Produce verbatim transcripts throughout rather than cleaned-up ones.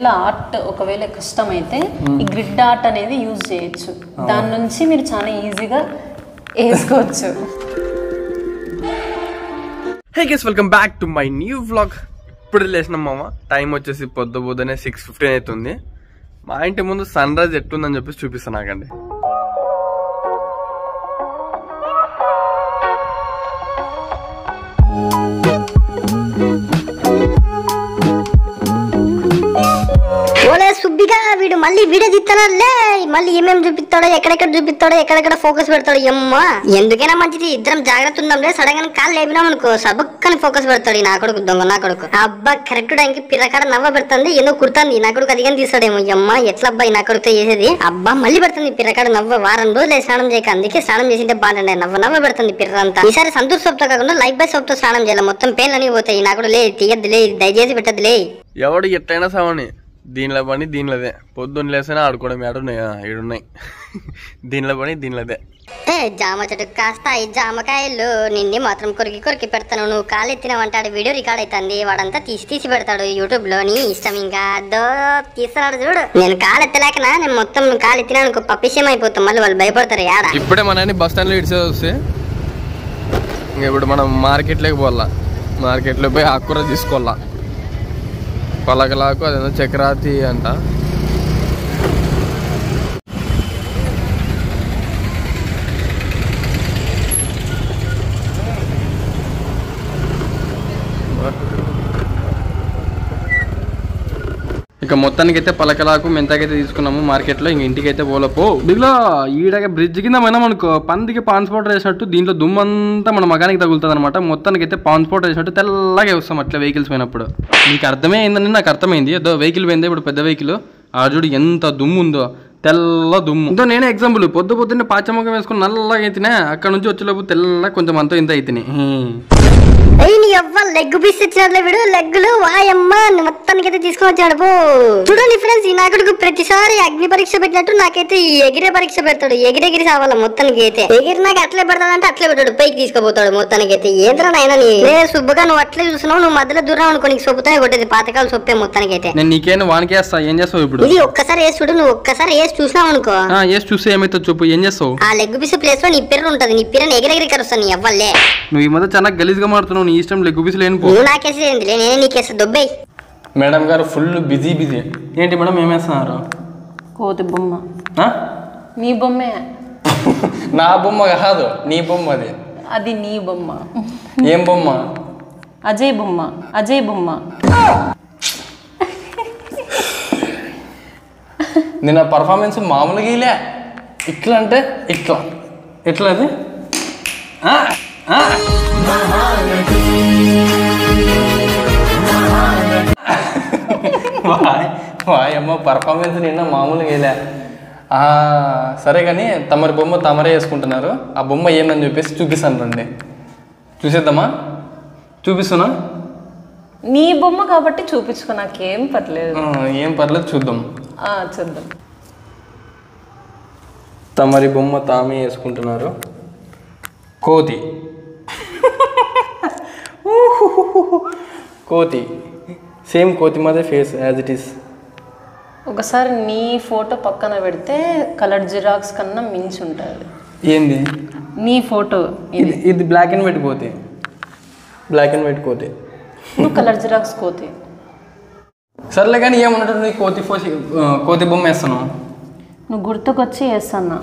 ఇలా ఆర్ట్ ఒకవేళ కష్టమైతే ఈ గ్రిడ్ ఆర్ట్ అనేది యూజ్ చేయొచ్చు. దాని నుంచి మీరు చాలా ఈజీగా వేసుకోవచ్చు. Hey guys, welcome back to my new vlog. ఇప్పుడు లేచినాం మామ. టైం వచ్చేసి పొద్దు పొద్దునే సిక్స్ ఫిఫ్టీన్ అవుతుంది. మా ఇంటి ముందు సన్ రైజ్ ఎట్లుందని చెప్పేసి చూపిస్తాను నాకండి. సుబ్బిగా వీడు మళ్ళీ వీడియో తీస్తాడే, మళ్ళీ ఏమేమి చూపిస్తాడో, ఎక్కడెక్కడ చూపిస్తాడో, ఎక్కడెక్కడ ఫోకస్ పెడతాడు. ఎమ్మా ఎందుకైనా మంచిది, ఇద్దరం జాగ్రత్త ఉందాంలే. సడన్ గా కాళ్ళు లేపినాం అనుకో సబక్కని ఫోకస్ పెడతాడు. నా కొడుకు దొంగ నా కొడుకు. అబ్బా కరెక్ట్ టైంకి పిల్లకాడ నవ్వ పెడుతుంది, ఎందుకు కుడుతుంది. నా కొడుకు అదిగా తీస్తాడేమో. అమ్మా ఎట్లా అబ్బాయి నా కొడుకుతో చేసేది. అబ్బా మళ్ళీ పెడుతుంది పిల్లకాడ నవ్వ. వారం రోజులు స్నానం చేయక, అందుకే స్నానం చేసింటే బాగుండే. నవ్వ నవ్వ పెడుతుంది పిర్రంతా. ఈసారి సంతూర్ సోప్ తో కాకుండా లైఫ్ బాయ్ సోప్ తో స్నానం చేయాలి. మొత్తం పెయిన్ అని పోతాయి. నా కూడా లే తీయద్దు లే, దయచేసి పెట్టద్దులే. ఎవడు ఎట్లయినా సావని దీనిలో పని దీనిలోదే. పొద్దున్న లేసినా ఆడుకోవడం ఏడున్నాయి ఏడున్నాయి దీనిలో పని దీనిలోదే. ఏ జామ చెట్టు కాస్తాయి జామకాయలు, నిన్ను మాత్రం కొరికి కొరికి పెడతాను. నువ్వు కాలు ఎత్తినవంటాడు. వీడియో రికార్డ్ అవుతుంది. వాడంతా తీసి తీసి పెడతాడు యూట్యూబ్ లో. నీ ఇష్టం. ఇంకా దో తీస్తున్నాడు చూడు. నేను కాలు ఎత్తలేకనా, నేను మొత్తం కాలు ఎత్తినా అనుకో పప్పిషం అయిపోతాం. మళ్ళీ వాళ్ళు భయపడతారు. యాడా ఇప్పుడే మన బస్ స్టాండ్ లో ఇడిసే వస్తే ఇంకా ఇప్పుడు మనం మార్కెట్లోకి పోవాలా. మార్కెట్లో పోయి ఆకుకూర తీసుకోవాలా. పలకలాకు అదేదో చక్రాతి అంట. ఇక మొత్తానికి అయితే పలకలాకు మెంతాకైతే తీసుకున్నాము మార్కెట్లో. ఇంక ఇంటికి అయితే పోలపో బిగ్లో ఈడగా బ్రిడ్జ్ కింద పోయినాం అనుకో పందికి పాన్స్ పౌడర్ వేసినట్టు దీంట్లో దుమ్మంతా మన మగానికి తగులుతుంది అనమాట. మొత్తానికి అయితే పాన్స్ పౌడర్ వేసినట్టు తెల్లగా వస్తాం అట్లా వెహికల్స్ పోయినప్పుడు. నీకు అర్థమే అయిందని నాకు అర్థమైంది. ఏదో వెహికల్ పోయింది ఇప్పుడు పెద్ద వెహికల్. ఆ చూడు ఎంత దుమ్ము ఉందో, తెల్ల దుమ్ము. ఇంతో నేనే ఎగ్జాంపుల్ పొద్దు పొద్దున్నే పాచమ్మకం వేసుకుని నల్లగా అయితేనే అక్కడ నుంచి వచ్చేలోపు తెల్ల కొంచెం అంతా ఇంత అయితేనే. నీ ఎవ్వ లెగ్ పీస్ ఇచ్చినట్లే వీడు. లెగ్గులు వాయమ్మ మొత్తానికి అయితే తీసుకొని వచ్చాడు. పో చూడండి ఫ్రెండ్స్, ఈ నాకుడికి ప్రతిసారి అగ్ని పరీక్ష పెట్టినట్టు నాకైతే ఈ ఎగిరే పరీక్ష పెడతాడు. ఎగిరెగిరి సావాల మొత్తానికి అయితే. ఎగిరి నాకు అట్లే పెడతాడంటే అట్లే పెట్టాడు, పైకి తీసుకుపోతాడు మొత్తానికి అయితే. ఏంద్రా నాయన నీ సుబ్బగా నువ్వు అట్లే చూస్తున్నావు. నువ్వు మధ్యలో దూరం అనుకో, నీకు సొప్పుతానే కొట్టేది పాతకాలు సొప్పే మొత్తానికి అయితే. నేను నీకేను వానికేస్తా. ఏం చేస్తావు ఇప్పుడు? ఇది ఒక్కసారి వేసి చూడు. నువ్వు ఒక్కసారి వేసి చూసినావు అనుకో, వేసి చూస్తే ఏమైతే చెప్పు. ఏం చేస్తావు? ఆ లెగ్ పీస్ ప్లేస్ లో నీ పిర్ర ఉంటది. నీ పిర్రని ఎగిరెగిరి కరుస్తాను. నీ ఎవ్వలే నువ్వు ఈ మధ్య చాలా గలీజ్గా మాడుతున్నావు. నీ ఇష్టం లెగ్ పీస్ లేని. నువ్వు నాకేసి నేనే నీకేస్తా దొబ్బై. మేడం గారు ఫుల్ బిజీ బిజీ. ఏంటి మేడం ఏమేస్తున్నారు? కోతి బొమ్మ. నీ బొమ్మే. నా బొమ్మ కాదు, నీ బొమ్మ. అది అది నీ బొమ్మ. ఏం బొమ్మ? అజయ్ బొమ్మ. అజయ్ బొమ్మ. నిన్న పర్ఫార్మెన్స్ మామూలుగా ఇలే. ఇట్లా అంటే ఇట్లా ఎట్లా అది వాయమ్మ పర్ఫార్మెన్స్ నిన్న మామూలుగా వేయలే. సరే కానీ తమరి బొమ్మ తమరే వేసుకుంటున్నారు. ఆ బొమ్మ ఏందని చెప్పేసి చూపిస్తాను రండి. చూసేద్దామా? చూపిస్తున్నా. నీ బొమ్మ కాబట్టి చూపించుకో, నాకేం పర్లేదు. ఏం పర్లేదు, చూద్దాం. చూద్దాం. తమరి బొమ్మ తామే వేసుకుంటున్నారు. కోతి. కోతి సేమ్ కోతి మాదే ఫేస్ యాజ్ ఇట్ ఈస్. ఒకసారి నీ ఫోటో పక్కన పెడితే కలర్ జిరాక్స్ కన్నా మించి ఉంటుంది. ఏంది నీ ఫోటో? ఇది ఇది బ్లాక్ అండ్ వైట్ కోతి. బ్లాక్ అండ్ వైట్ కోతి. నువ్వు కలర్ జిరాక్స్ కోతి. సర్లే కానీ ఏమన్నట్టు నీ కోతి ఫోసి కోతి బొమ్మ వేస్తాను. నువ్వు గుర్తుకొచ్చి వేస్తాను.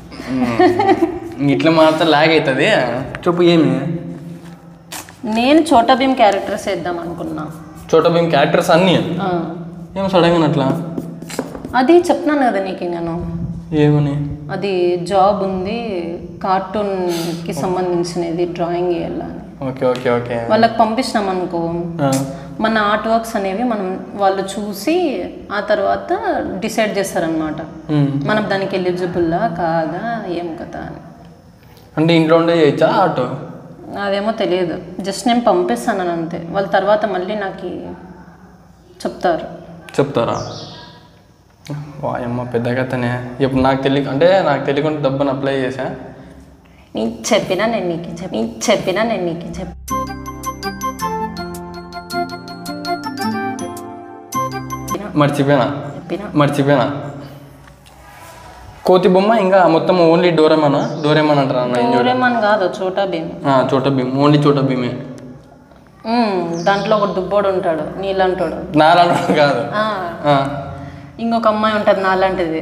ఇట్లా మాత్రం లాగ్ అవుతుంది. చెప్పు ఏమి? నేను చోటా భీమ్ క్యారెక్టర్స్ వేద్దాం అనుకున్నా. చోటా భీమ్ క్యారెక్టర్స్ అన్నీ ఏం సడన్గా అట్లా? అది చెప్తున్నాను కదా నీకు నేను. ఏమని? అది జాబ్ ఉంది, కార్టూన్కి సంబంధించినది, డ్రాయింగ్ వేయాలని. ఓకే ఓకే ఓకే వాళ్ళకి పంపించినాం అనుకో, మన ఆర్ట్ వర్క్స్ అనేవి మనం వాళ్ళు చూసి ఆ తర్వాత డిసైడ్ చేస్తారనమాట మనం దానికి ఎలిజిబుల్లా కాదా ఏం కదా అని. అంటే ఇంట్లో ఉండే చేయొచ్చా ఆర్ట్? అదేమో తెలియదు, జస్ట్ నేను పంపిస్తాను అంతే. వాళ్ళ తర్వాత మళ్ళీ నాకు చెప్తారు. చెప్తారా? వాయమ్మ పెద్ద కథనే. ఇప్పుడు నాకు తెలియక అంటే నాకు తెలియకుండా డబ్బుని అప్లై చేసా. నీకు చెప్పినా నేను నీకు చెప్పి చెప్పినా నేను నీకు చెప్పి మర్చిపోయినా చెప్పినా మర్చిపోయినా కోతి బొమ్మ ఇంకా మొత్తం ఓన్లీ డోరేమానా డోరేమాన్ అంటారా డోరేమాన్ కాదు చోటా భీమ్ చోటా భీమ్ ఓన్లీ చోటా భీమే దాంట్లో ఒక దుబ్బోడు ఉంటాడు నీళ్ళంటాడు నాలంటాడు కాదు ఇంకొక అమ్మాయి ఉంటుంది నాలాంటిది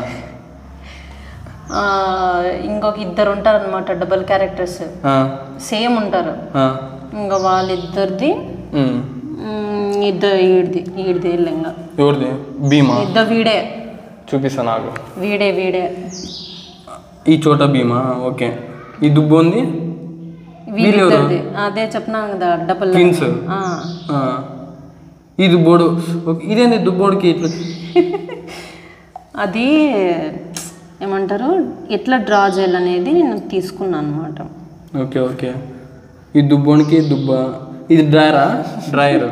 ఇంకొక ఇద్దరు ఉంటారు అనమాట డబుల్ క్యారెక్టర్స్ సేమ్ ఉంటారు ఇంకా వాళ్ళిద్దరిది ఇద్దరు ఈడిది ఈడిది ఇంకా ఎవరిది భీమా ఇద్దరు వీడే చూపిస్తా నాకు వీడే వీడే ఈ చోటా భీమా ఓకే ఈ దుబ్బు ఉంది వీళ్ళిద్దరిది అదే చెప్పినాను కదా డబుల్ ట్విన్స్ ఈ దుబ్బోడు ఇదేంది దుబ్బోడికి ఇట్లా అది ఏమంటారు ఎట్లా డ్రా చేయాలనేది నేను తీసుకున్నాను అనమాట ఓకే ఓకే ఈ దుబ్బోనికి దుబ్బ ఇది డ్రాయరా డ్రాయర్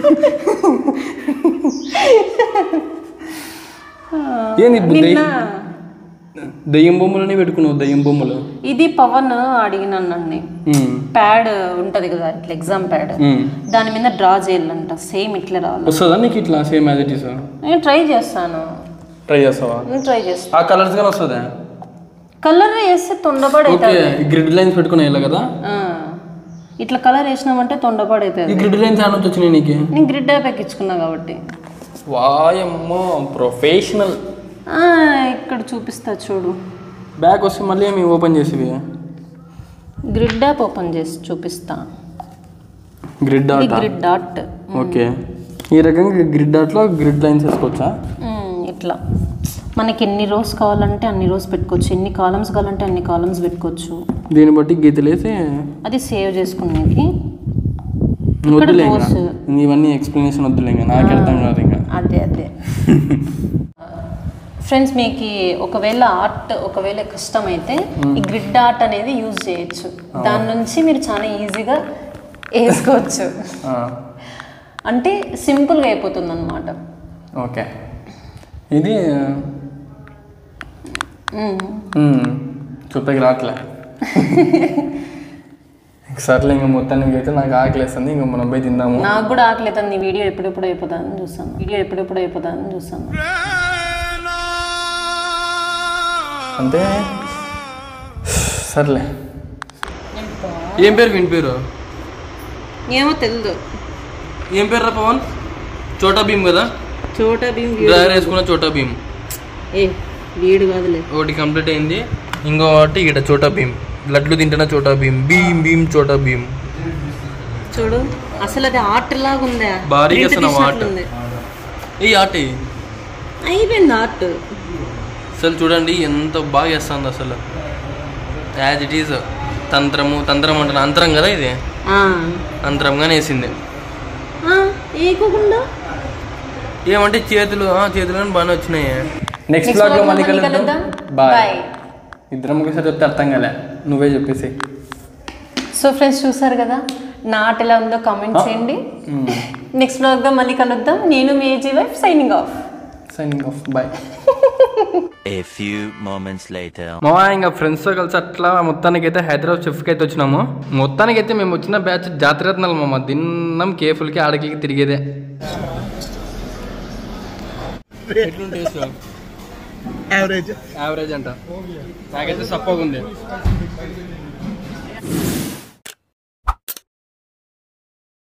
ఏంది దయ్యం బొమ్మలని పెట్టుకున్నావు దయ్యం బొమ్మలు ఇది పవన్ అడిగినానండి ప్యాడ్ ఉంటది కదా ఇట్లా ఎగ్జామ్ ప్యాడ్ దాని మీద డ్రా చేయాలంట సేమ్ ఇట్లా రావాలి వస్తుందా నీకు ఇట్లా సేమ్ యాజ్ ఇట్ ఈస్ నేను ట్రై చేస్తాను ట్రై చేస్తావా నేను ట్రై చేస్తాను ఆ కలర్స్ గాని వస్తుందా కలర్ వేస్తే తొండపడి ఓకే గ్రిడ్ లైన్స్ పెట్టుకునే ఇలా కదా ఇట్లా కలర్ వేసినామంటే తొండపడి అవుతుంది ఈ గ్రిడ్ లైన్స్ ఆడ నుంచి వచ్చినాయి నీకు నేను గ్రిడ్ యాప్ ఎక్కించుకున్నా కాబట్టి వాయమ్మో ప్రొఫెషనల్ ఇక్కడ చూపిస్తా చూడు బ్యాక్ వస్తే మళ్ళీ ఏమి ఓపెన్ చేసేవి గ్రిడ్ యాప్ ఓపెన్ చేసి చూపిస్తా grid dot grid dot okay ఈ రకంగా గ్రిడ్ డాట్లో గ్రిడ్ లైన్స్ వేసుకోవచ్చా ఇట్లా మనకి ఎన్ని రోస్ కావాలంటే అన్ని రోస్ పెట్టుకోవచ్చు ఎన్ని కాలమ్స్ కావాలంటే అన్ని కాలమ్స్ పెట్టుకోవచ్చు దీన్ని బట్టి గీతలేసి అది సేవ్ చేసుకునేకి వద్దులే ఇవన్నీ ఎక్స్ప్లెనేషన్ వద్దులే ఇంకా నాకు అర్థం కాదు ఇంకా అదే అదే ఫ్రెండ్స్ మీకు ఒకవేళ ఆర్ట్ ఒకవేళ కష్టమైతే ఈ గ్రిడ్ ఆర్ట్ అనేది యూజ్ చేయొచ్చు దాని నుంచి మీరు చాలా ఈజీగా వేసుకోవచ్చు అంటే సింపుల్గా అయిపోతుంది అన్నమాట ఓకే ఇది చూపకి రావట్లే సర్లే ఇంకా మొత్తానికి అయితే నాకు ఆకలి వేస్తుంది ఇంకా మనం పోయి తిందాము నాకు కూడా ఆకలి అవుతుంది వీడియో ఎప్పుడెప్పుడు అయిపోతుందని చూస్తాను వీడియో ఎప్పుడెప్పుడు అయిపోతుందని చూస్తాను అంతే సర్లే ఏం పేరు విని పేరు ఏమో తెలియదు ఏం పేరు రా పవన్ చోటా భీమ్ కదా చోటా భీమ్ డ్రైవర్ వేసుకున్న చోటా భీమ్ ఏ వీడు కాదులే ఒకటి కంప్లీట్ అయింది ఇంకోటి ఇక్కడ చోటా భీమ్ లడ్లు తింటున్న చోటా భీమ్ భీమ్ భీమ్ చోటా భీమ్ చూడు అసలు అది ఆర్ట్ లాగా ఉందా భారీగా అసలు ఆర్ట్ ఈ ఆర్ట్ అయిపోయింది ఆర్ట్ అసలు చూడండి ఎంత బాగా వేస్తుంది అసలు యాజ్ ఇట్ ఈజ్ తంత్రము తంత్రం అంటున్నా అంతరం కదా ఇది అంతరంగానే వేసింది ఏకోకుండా ఏమంటే చేతులు చేతులు కానీ బాగానే వచ్చినాయి నెక్స్ట్ బ్లాగ్ లో మళ్ళీ కలుద్దాం బాయ్ ఇద్దరం ఒకసారి చెప్తే అర్థం కాలే నువ్వే చెప్పేసి సో ఫ్రెండ్స్ చూసారు కదా నా ఆర్ట్ ఎలా ఉందో కామెంట్ చేయండి నెక్స్ట్ బ్లాగ్ లో మళ్ళీ కలుద్దాం నేను మీ A G wife signing off signing off bye A few moments later. మా ఇంకా ఫ్రెండ్స్తో కలిసి అట్లా మొత్తానికి అయితే హైదరాబాద్ చెఫ్కి అయితే వచ్చినాము మొత్తానికి అయితే మేము వచ్చిన బ్యాచ్ జాతరత్నాలు మామ దిన్నం కేఫుల్కి ఆడకి తిరిగేదే యావరేజ్ యావరేజ్ అంట నాకైతే సప్పగా ఉంది